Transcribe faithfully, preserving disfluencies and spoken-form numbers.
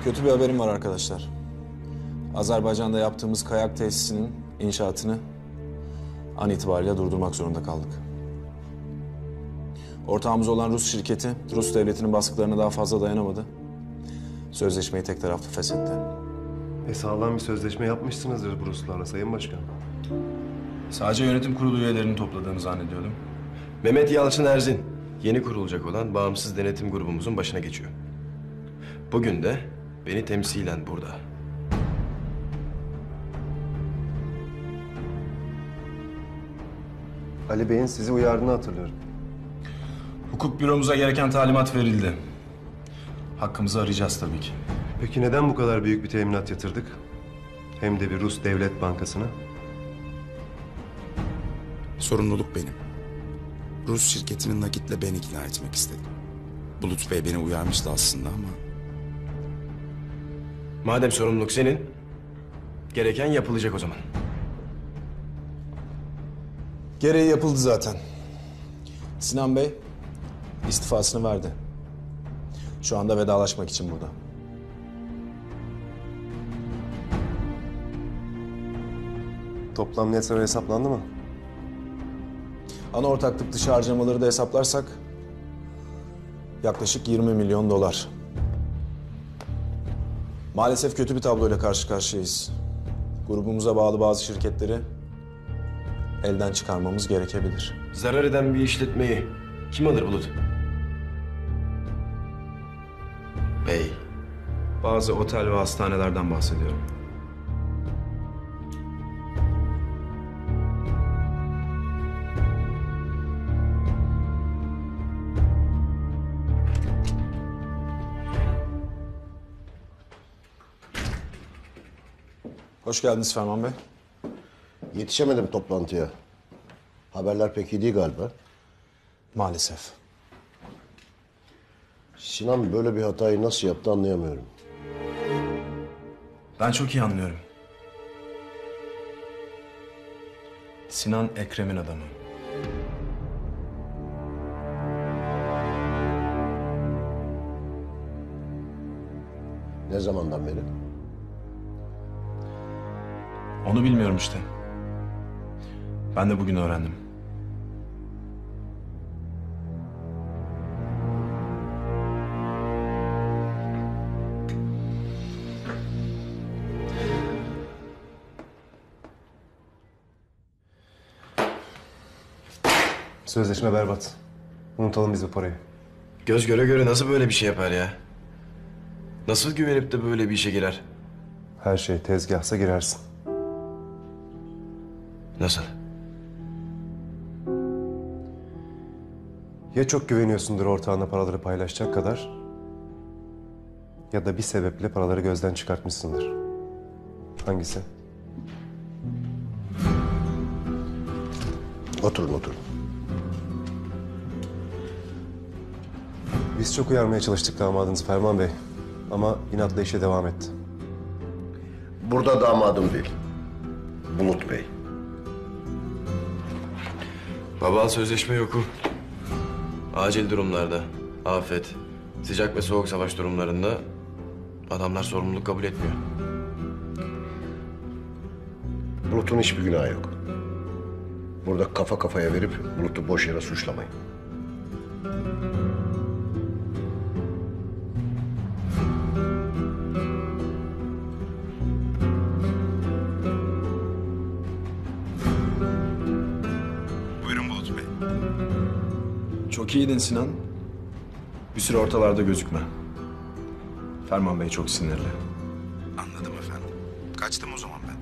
Kötü bir haberim var arkadaşlar. Azerbaycan'da yaptığımız kayak tesisinin inşaatını an itibariyle durdurmak zorunda kaldık. Ortağımız olan Rus şirketi, Rus devletinin baskılarına daha fazla dayanamadı. Sözleşmeyi tek taraflı feshetti. E sağlam bir sözleşme yapmışsınızdır bu Ruslarla Sayın Başkan. Sadece yönetim kurulu üyelerini topladığını zannediyordum. Mehmet Yalçın Erzin, yeni kurulacak olan bağımsız denetim grubumuzun başına geçiyor. Bugün de beni temsilen burada. Ali Bey'in sizi uyardığını hatırlıyorum. Hukuk büromuza gereken talimat verildi. Hakkımızı arayacağız tabii ki. Peki neden bu kadar büyük bir teminat yatırdık? Hem de bir Rus devlet bankasına. Sorumluluk benim. Rus şirketinin nakitle ben ikna etmek istedim. Bulut Bey beni uyarmıştı aslında ama... Madem sorumluluk senin, gereken yapılacak o zaman. Gereği yapıldı zaten. Sinan Bey istifasını verdi. Şu anda vedalaşmak için burada. Toplam net zarar hesaplandı mı? Ana ortaklık dışı harcamaları da hesaplarsak yaklaşık yirmi milyon dolar. Maalesef kötü bir tabloyla karşı karşıyayız. Grubumuza bağlı bazı şirketleri elden çıkarmamız gerekebilir. Zarar eden bir işletmeyi kim alır Bulut? Bey. Bazı otel ve hastanelerden bahsediyorum. Hoş geldiniz Ferman Bey. Yetişemedim toplantıya. Haberler pek iyi değil galiba. Maalesef. Sinan böyle bir hatayı nasıl yaptı anlayamıyorum. Ben çok iyi anlıyorum. Sinan Ekrem'in adamı. Ne zamandan beri? Onu bilmiyorum işte. Ben de bugün öğrendim. Sözleşme berbat. Unutalım biz bu parayı. Göz göre göre nasıl böyle bir şey yapar ya? Nasıl güvenip de böyle bir işe girer? Her şey tezgahsa girersin. Nasıl? Ya çok güveniyorsundur ortağına paraları paylaşacak kadar... ...ya da bir sebeple paraları gözden çıkartmışsındır. Hangisi? Oturun oturun. Biz çok uyarmaya çalıştık damadınızı Ferman Bey. Ama inatla işe devam etti. Burada damadım değil. Bulut Bey. Babal sözleşme yoku. Acil durumlarda, afet, sıcak ve soğuk savaş durumlarında adamlar sorumluluk kabul etmiyor. Bulut'un hiçbir günahı yok. Burada kafa kafaya verip Bulut'u boş yere suçlamayın. Buyurun Bulut Bey. Çok iyiydin Sinan. Bir süre ortalarda gözükme. Ferman Bey çok sinirli. Anladım efendim. Kaçtım o zaman ben.